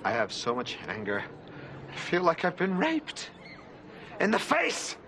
I have so much anger. I feel like I've been raped. In the face!